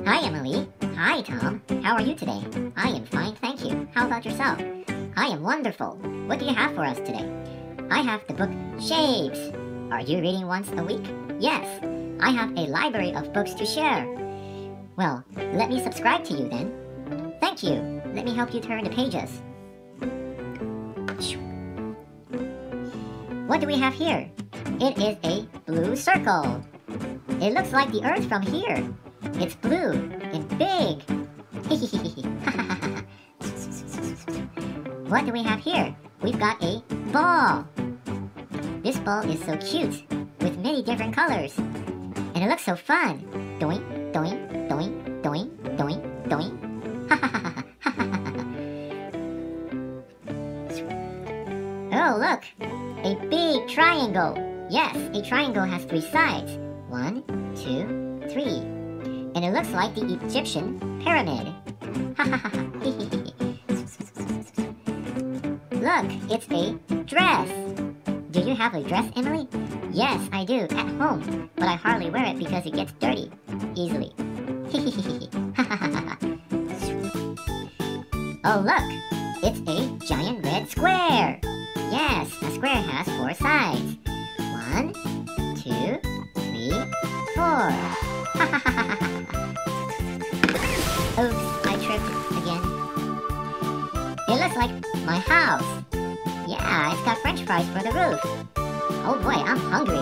Hi, Emily. Hi, Tom. How are you today? I am fine, thank you. How about yourself? I am wonderful. What do you have for us today? I have the book Shapes. Are you reading once a week? Yes. I have a library of books to share. Well, let me subscribe to you then. Thank you. Let me help you turn the pages. What do we have here? It is a blue circle. It looks like the earth from here. It's blue and big. What do we have here? We've got a ball. This ball is so cute, with many different colors. And it looks so fun. Doink, doink, doink, doink, doink, doink. Oh, look! A big triangle. Yes, a triangle has 3 sides. 1, 2, 3. And it looks like the Egyptian pyramid. Look, it's a dress. Do you have a dress, Emily? Yes, I do, at home. But I hardly wear it because it gets dirty easily. Oh, look! It's a giant red square. Yes, a square has 4 sides. 1, 2, 3, 4. Oops, I tripped again. It looks like my house. Yeah, it's got French fries for the roof. Oh boy, I'm hungry.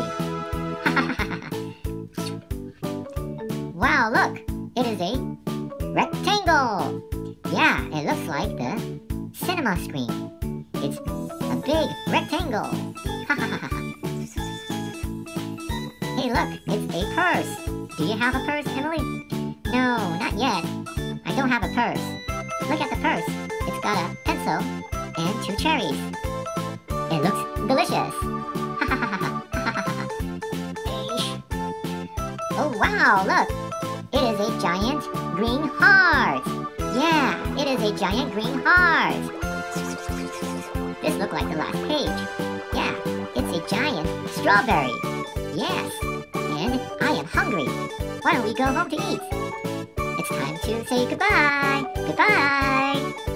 Wow, look! It is a rectangle. Yeah, it looks like the cinema screen. It's a big rectangle. Hey, look, it's a purse. Do you have a purse, Emily? No, not yet. I don't have a purse. Look at the purse. It's got a pencil and 2 cherries. It looks delicious. Oh, wow, look. It is a giant green heart. Yeah, it is a giant green heart. This looks like the last page. Yeah, it's a giant strawberry. Yes, and I am hungry. Why don't we go home to eat? It's time to say goodbye. Goodbye.